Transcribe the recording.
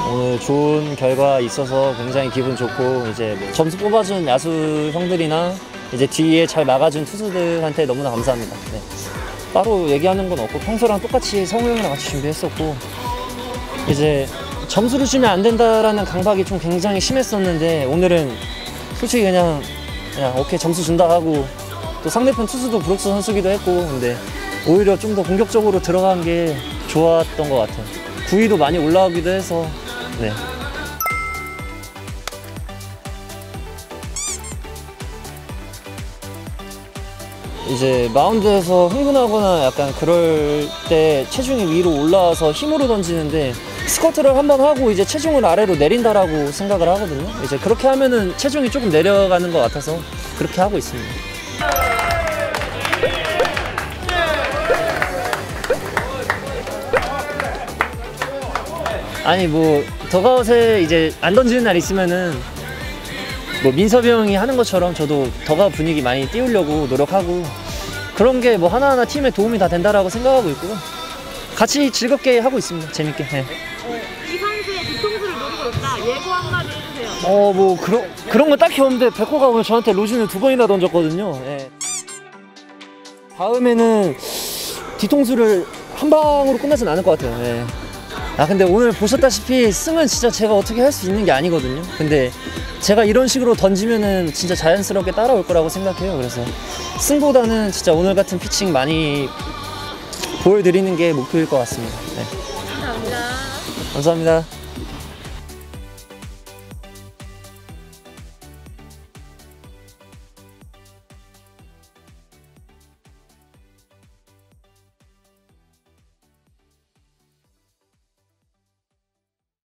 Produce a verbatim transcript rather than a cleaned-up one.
오늘 좋은 결과 있어서 굉장히 기분 좋고, 이제 뭐 점수 뽑아준 야수 형들이나 이제 뒤에 잘 막아준 투수들한테 너무나 감사합니다. 네. 따로 얘기하는 건 없고 평소랑 똑같이 성우 형이랑 같이 준비했었고, 이제 점수를 주면 안 된다라는 강박이 좀 굉장히 심했었는데 오늘은 솔직히 그냥 그냥 오케이 점수 준다 하고, 또 상대편 투수도 브룩스 선수기도 했고, 근데 오히려 좀 더 공격적으로 들어간 게 좋았던 것 같아요. 구위도 많이 올라오기도 해서. 네. 이제 마운드에서 흥분하거나 약간 그럴 때 체중이 위로 올라와서 힘으로 던지는데, 스쿼트를 한번 하고 이제 체중을 아래로 내린다라고 생각을 하거든요. 이제 그렇게 하면은 체중이 조금 내려가는 것 같아서 그렇게 하고 있습니다. 아니 뭐 더가웃에 이제 안 던지는 날 있으면은 뭐 민섭이 형이 하는 것처럼 저도 더가웃 분위기 많이 띄우려고 노력하고, 그런 게 뭐 하나하나 팀에 도움이 다 된다라고 생각하고 있고요. 같이 즐겁게 하고 있습니다. 재밌게. 네. 어, 이 선수의 뒤통수를 노리고 있다. 예고 한마디 해주세요. 어, 뭐 그런 그런 건 딱히 없는데 백호가 오늘 저한테 로진을 두 번이나 던졌거든요. 네. 다음에는 뒤통수를 한 방으로 끝나진 않을 것 같아요. 네. 아 근데 오늘 보셨다시피 승은 진짜 제가 어떻게 할 수 있는 게 아니거든요. 근데 제가 이런 식으로 던지면은 진짜 자연스럽게 따라올 거라고 생각해요. 그래서 승보다는 진짜 오늘 같은 피칭 많이 보여드리는 게 목표일 것 같습니다. 네. 감사합니다. 감사합니다.